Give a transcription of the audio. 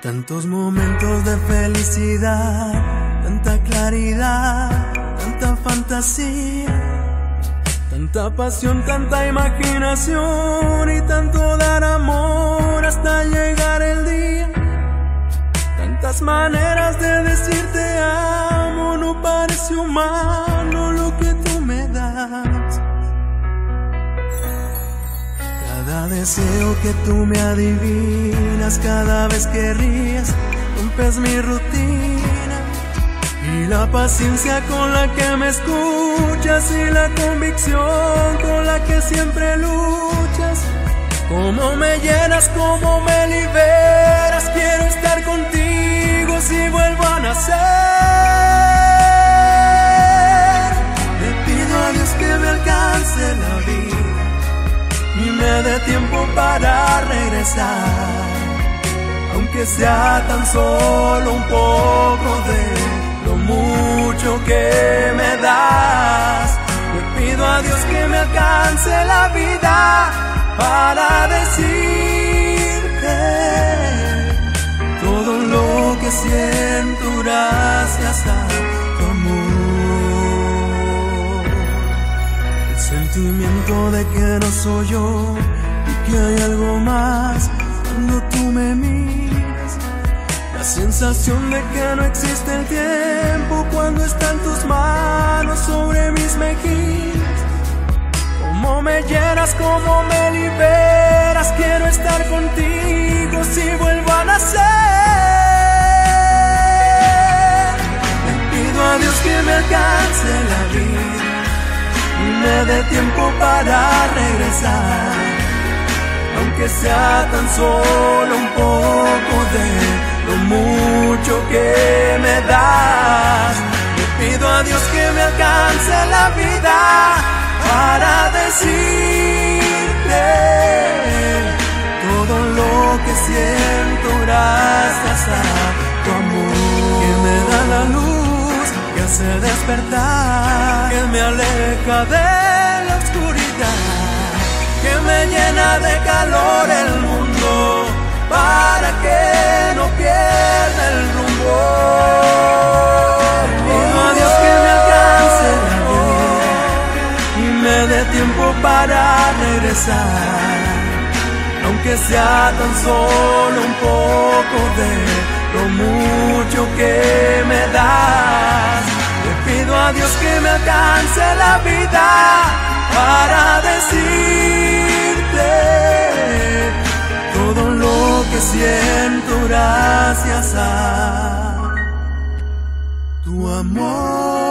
Tantos momentos de felicidad, tanta claridad, tanta fantasía, tanta pasión, tanta imaginación y tanto dar amor hasta llegar el día. Tantas maneras de decirte amo, no parece humano lo que tú me das. Cada deseo que tú me adivinas, cada vez que ríes, rompes mi rutina. Y la paciencia con la que me escuchas y la convicción con la que siempre luchas. Cómo me llenas, cómo me liberas, quiero estar contigo si vuelvo a nacer. Le pido a Dios que me alcance la vida y me dé tiempo para regresar, aunque sea tan solo un poco de lo mucho que me das. Le pido a Dios que me alcance la vida para decirte todo lo que siento gracias a tu amor. El sentimiento de que no soy yo y que hay algo más cuando tú me miras. La sensación de que no existe el tiempo cuando están tus manos sobre mis mejillas. Cómo me llenas, cómo me liberas, quiero estar contigo si vuelvo a nacer. Le pido a Dios que me alcance la vida y me dé tiempo para regresar, aunque sea tan solo un poco de lo mucho que me das. Le pido a Dios que me alcance la vida para decirte todo lo que siento gracias a tu amor, que me da la luz, que hace despertar, que me aleja de la oscuridad, que me llena de calor el mundo para que no pierda el rumbo. Pido a Dios que me alcance la vida y me dé tiempo para regresar, aunque sea tan solo un poco de lo mucho que me das. Le pido a Dios que me alcance la vida para decirte todo lo que siento gracias a tu amor.